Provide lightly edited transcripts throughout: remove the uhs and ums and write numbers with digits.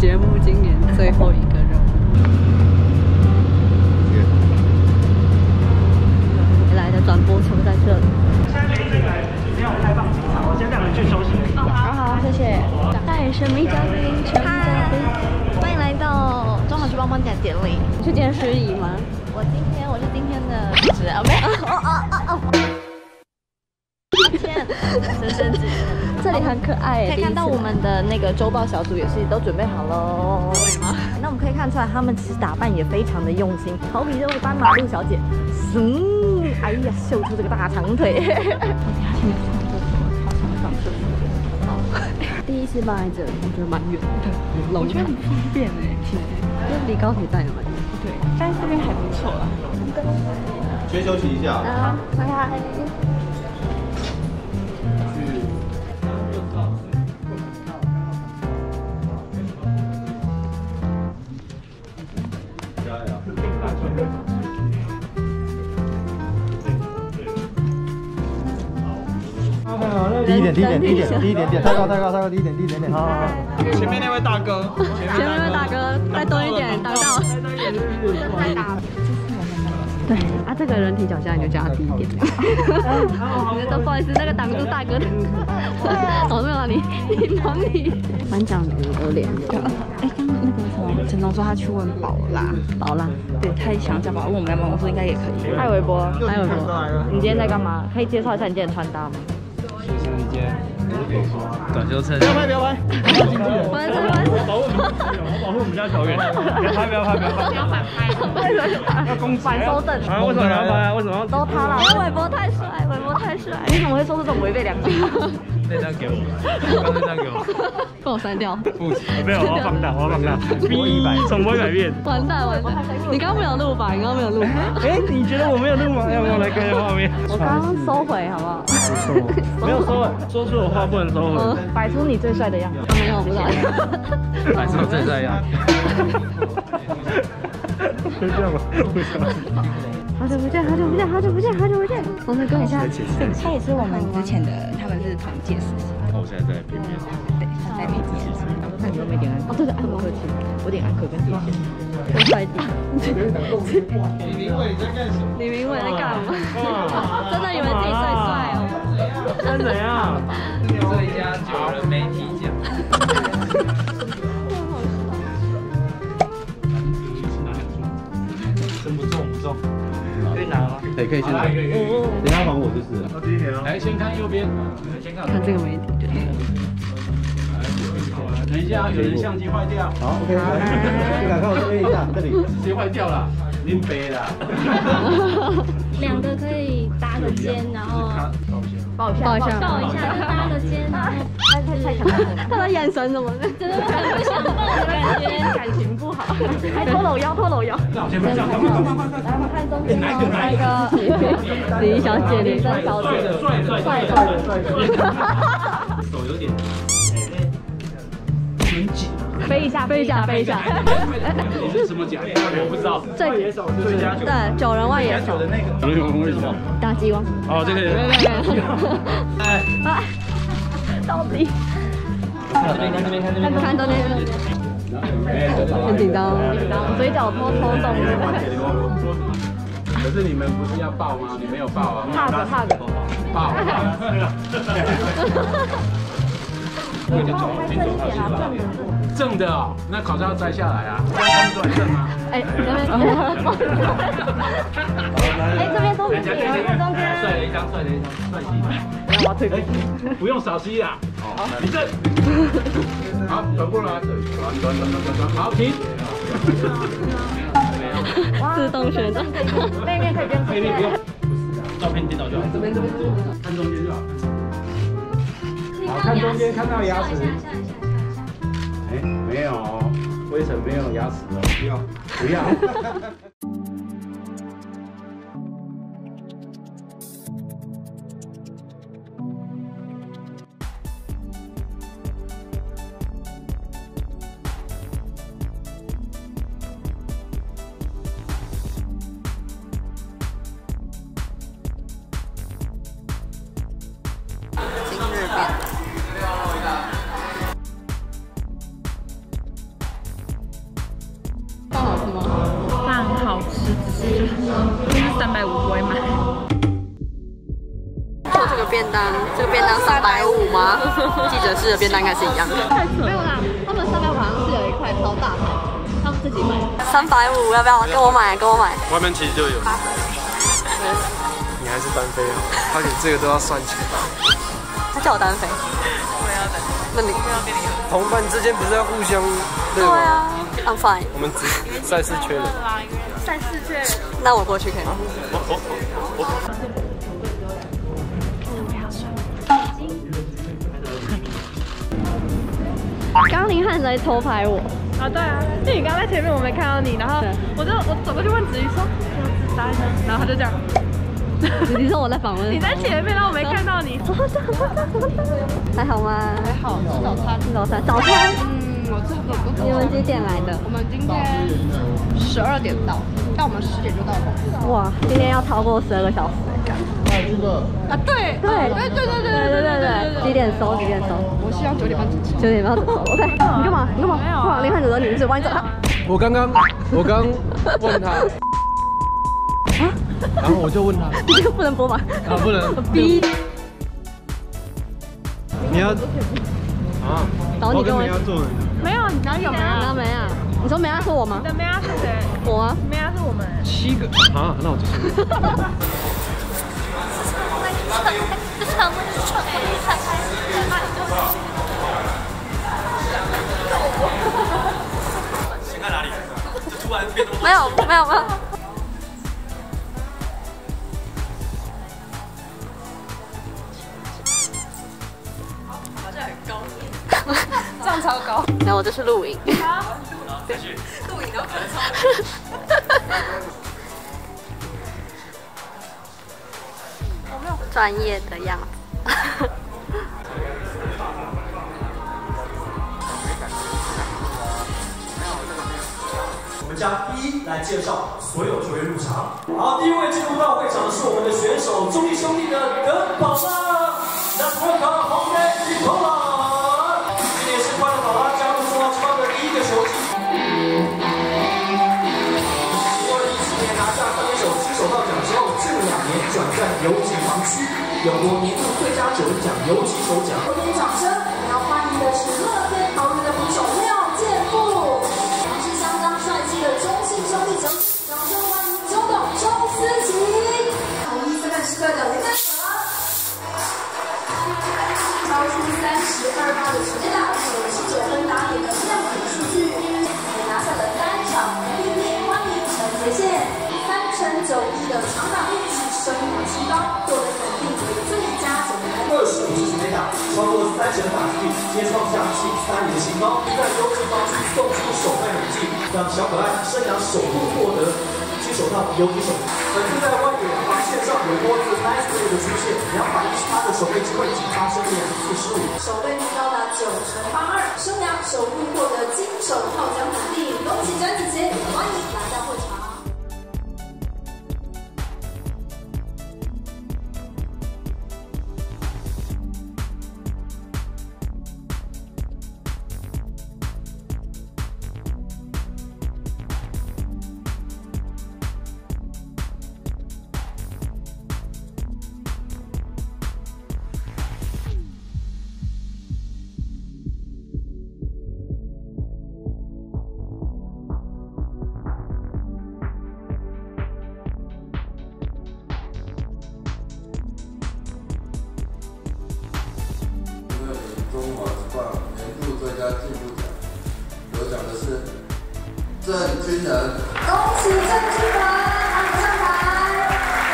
节目今年最后一个任务。未来的转播球在这里。 现在没有开放进场，我先让你去休息。 好，谢谢。带神秘嘉宾，神秘嘉宾，欢迎来到中华之邦颁奖典礼。你是今天司仪吗？我是今天的主持人，没有。抱歉，真生气。这里很可爱，可以看到我们的那个周报小组也是都准备好喽。对吗？那我们可以看出来，他们其实打扮也非常的用心。好比这位斑马路小姐，哎呀，秀出这个大长腿。我等下去超想上厕所。好，第一次搬来这里，我觉得蛮远的。我觉得很方便哎，其实就离高铁站也蛮远。对，但是这边还不错啦。 先休息一下。 好，拜拜。 低一点，太高，低一点，好。 前面那位大哥， 再多一点，挡到。太大。对啊，这个人体脚下你就叫他低一点。都不好意思，那个挡住大哥的。我没有让你忙你。颁奖礼有脸。 哎，刚刚那个什么陈总说他去问宝拉，对，他也想叫宝拉问我们来帮我说应该也可以。 嗨，微博，你今天在干嘛？可以介绍一下你今天的穿搭吗？ 就是一件短袖衬。不要拍！保护我们家球员。不要反拍！要公反收证。 啊？为什么要拍啊？为什么要？ 都他了，因为韦伯太帅。你怎么会说出这种违背良心？ 那张给我，刚那张给我， 帮我删掉。 不行，没有，我要放大。重播100遍。 完蛋！你刚刚没有录吧？ 哎，你觉得我没有录吗？要不要来看下画面？ 我刚刚收回好不好？ 没有收回，说出的话不能收回。 摆出你最帅的样子。没有，不是。 摆出最帅的样子。就这样吧， 好久不见！我们跟一下， 他也是我们之前的，他们是同届实习。 我现在在平面。 对，他在平面。 那你都没点安可？哦，对，安可客气，我点安可跟碟仙。跟快递。 李明伟你在干什么？ 李明伟在干嘛？真的以为自己最帅哦？ 真怎样？ 最佳9人媒体奖。 真不重，可以拿吗？ 可以先拿。等下还我就是了。 第一年哦。来，先看右边， 看这个媒体就对了。 等一下，有人相机坏掉。 好 ，OK， 来，你赶快我这边一下，这里直接坏掉了，您背啦。 两个可以搭个肩，然后抱一下， 抱一下，搭个肩，然后太强了，他的眼神怎么？ 真的很不想抱的感觉， 感情不好，还拖搂腰。 那我先分享，快！ 来，我看中间那个李小姐，李珍小姐，帅的， 手有点很紧。 飞一下。 你是什么奖？我不知道。最佳对9人外野手的那个。 为什么？ 大鸡王。 哦，这个。 哎，到底。看中间。很紧张，嘴角偷动。 可是你们不是要抱吗？你没有抱啊？ 怕个。 抱。正的哦，那口罩要摘下来啊！这样正吗？ 哎，这边中间， 帅的一张，帅气的。 我要退回。 不用扫息啦。好，立正。好，转过来，转，好，停。 自动旋转。背面可以变。 背面不用。照片颠倒就好。这边，看中间就好。好，看中间，看到牙齿。哎，没有，灰尘没有牙齿哦，不要。 就是350不会买。 做这个便当350吗？记者室的便当应该是一样的。没有啦，他们350好像是有一块超大盘，他们自己买。350要不要跟我买？跟我买。 外面其实就有。你还是单飞啊？他连这个都要算钱。 他叫我单飞。我也要单飞。那你要跟你同伴之间不是要互相？ 对啊 ，I'm fine。 我们只赛事缺人。 赛事缺人。 那我过去可以吗？刚林汉在偷拍我啊，对啊，因为你刚在前面我没看到你，然后我走过去问子瑜说有自拍呢，然后他就这样。 你说我在访问？ 你在前面，然后我没看到你。 还好吗？还好，吃早餐。吃早餐。早餐？我吃很多。你们几点来的？ 我们今天12点到，但我们10点就到了。 哇，今天要超过12个小时。 啊，对对， 几点收？ 我希望9点半走。 9点半走。OK， 你干嘛？哇，林汉哲，你是帮你走他。 我刚问他。然后我就问他， 你这个不能播吗？ 啊，不能。 逼。 你要啊？ 找你跟我要做人。 没有，你哪有没有？ 没啊？你说梅亚是我吗？ 你的梅亚是谁？ 我啊。 梅亚是我们。 7个啊？那我就信。 先看哪里？这突然变那么多。 没有。 这样超高。 那我这是录影。 继续。 录影都可能超专业的样子。 我们将一一来介绍所有球员入场。好，第一位进入到会场的是我们的选手中立兄弟的耿宝拉。Let's welcome 红人与投篮。今年新冠的宝拉加入中华职棒的第1个球季。2014年拿下3垒手金手套奖之后，近2年转战游击防区，有过年度最佳9人奖、游击手奖。 有点掌声，我们要欢迎的是乐天桃园的捕手廖健富，也是相当帅气的中信兄弟球员，掌声欢迎周董周思齐，统一3时刻的林丹哲，超出32发的全垒打，99分打点的亮眼数据，也拿下了单场 MVP， 欢迎陈杰宪，3.91的长打率是生活新高，获得肯定为最佳9人。 25支全垒打，超过30的打击率，皆创下近3年新高。在游击防区送出手背猛进，让小可爱生涯首度获得金手套游击手。本次在外野防线上有多次 nice play 的出现，218的守备机会仅发生2次失误， 守备率高达9×82，生涯首度获得金手套奖肯定，恭喜詹子杰，欢迎来到会场。 中华职棒年度最佳进步奖，得奖的是郑军人。 恭喜郑军人，欢迎上台。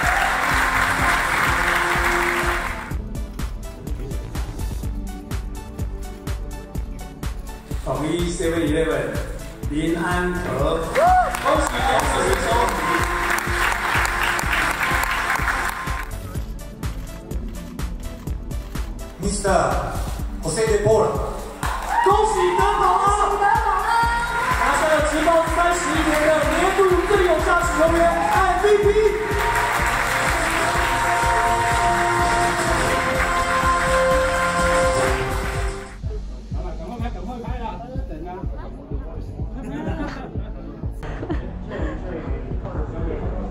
统一 7-Eleven 林安可，恭喜选手。Mr. Jose de Paula， 恭喜德保拉，拿下了职棒31年的年度最有价值球员 MVP。 好了，赶快拍了，大家等啊。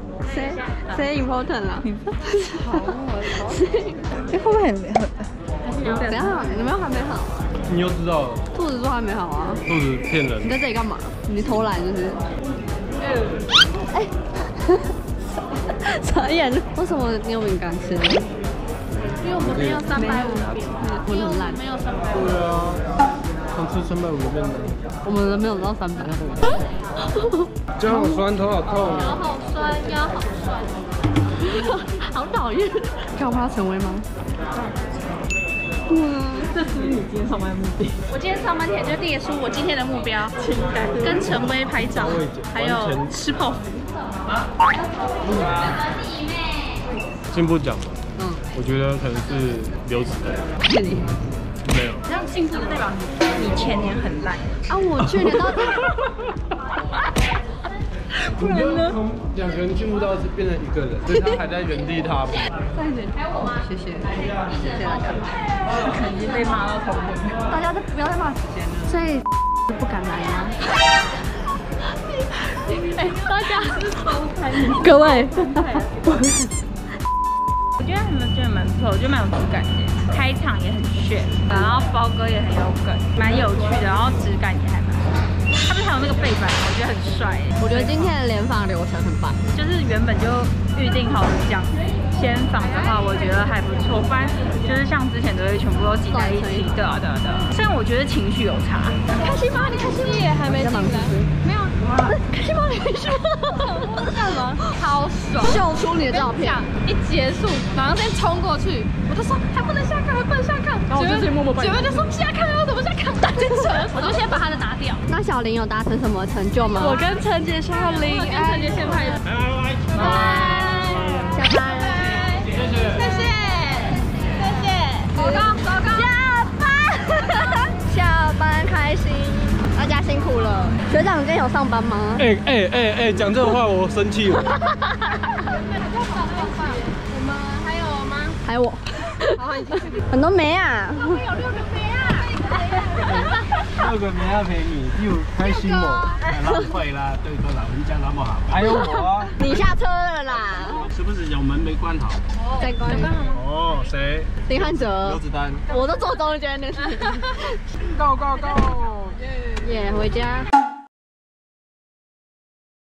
谁 important 啊？ 好，这会不会很？ 怎样？你们还没好？ 你又知道了， 兔子说还没好啊？ 兔子骗人你。在这里干嘛？你偷懒是不是？哎，傻眼了。为什么你有饼干吃？ 因为我们没有350的饼， 我很烂。 没有350。 对啊，刚吃350的便当， 我们人没有到300。 脚好酸，头好痛。 腰好酸，腰好酸。 好讨厌。看我怕成为吗？这是你今天上班的目的。 我今天上班前就列出我今天的目标，跟陈威拍照，还有吃泡芙。 进步奖，我觉得可能是流质的。 谢你。 没有。 这样进步就代表你前年很烂啊！我去年到。 不然呢？从2个人进步到变成1个人，所以他还在原地踏步。 还有我吗？谢谢，谢谢大家。 肯定被骂到头昏。 大家都不要再骂时间了。所以不敢来吗？哎，大家各位， 我觉得你们觉得蛮不错，我觉得蛮有质感的，开场也很炫，然后包歌也很有梗，蛮有趣的，然后质感也还蛮好。他们还有那个背板，我觉得很帅。 我觉得今天的联访流程很棒， 就是原本就预定好讲先访的话，我觉得还不错，不然就是像之前都会全部都挤在一起。对啊。虽然我觉得情绪有差。 开心吗？你开心也还没进来，没有。开心吗？你开心吗？干嘛？超爽！秀出你的照片。 一结束，马上先冲过去，我就说还不能下课，还不能下课。 然后我就自己默默姐妹就说下课要怎么下课？打进车，我就先把他的拿掉。 那小林有达成什么成就吗？ 我跟陈杰、小林，跟陈杰先拍。拜拜， 下班。 谢谢。走高。 下班开心，大家辛苦了。学长今天有上班吗？ 讲这种话我生气了。 我们还有吗？ 还有我。 好，你继续。 很多梅啊。 我有6个梅啊。 6个没要陪你，又开心哦，浪费啦，对个老人家那么好。还有我啊， 你下车了啦？ 是不是有门没关好？ 在关了。 哦，谁？ 林汉哲。 刘子丹。 我都坐中间的。 Go！ 耶，回家。